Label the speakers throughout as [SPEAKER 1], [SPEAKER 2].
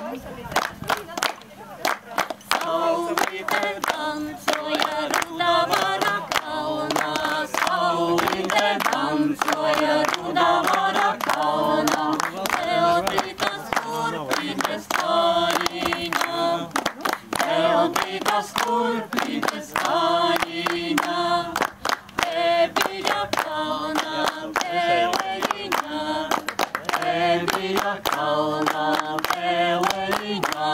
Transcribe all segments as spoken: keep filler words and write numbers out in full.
[SPEAKER 1] Saulīte dancoja Rudavara kalnā, saulīte dancoja Rudavara kalnā, veltītas kurpītes kājiņā, veltītas kurpītes kājiņā, te bija kalnā peleļiņā, te bija kalnā peleļiņā.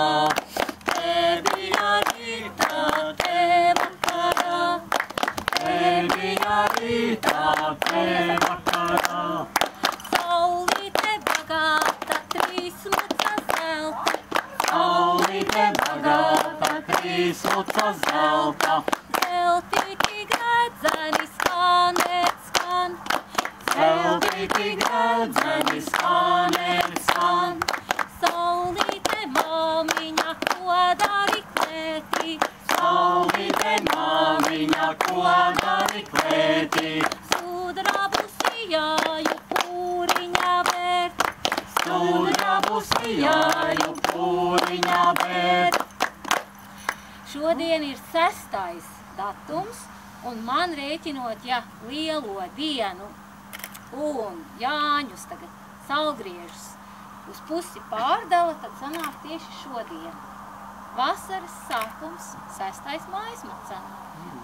[SPEAKER 1] Saulīte bagāta, trīs mucas zelta. Saulīte bagāta, trīs mucas zelta. Zeltīti gredzeni skanēt skan. Zeltīti gredzeni skanēt skan. Saulīte māmiņa, ko dari klētī? Saulīte māmiņa, ko dari klētī? Sudrabu sijāju pūriņā vērt. Sudrabu sijāju pūriņā vērt. Šodien ir sestais datums, un man rēķinot, ja lielo dienu un Jāņus tagad saulgriežus uz pusi pārdala, tad sanāk tieši šodien. Vasaras sākums, sestais mājas macā.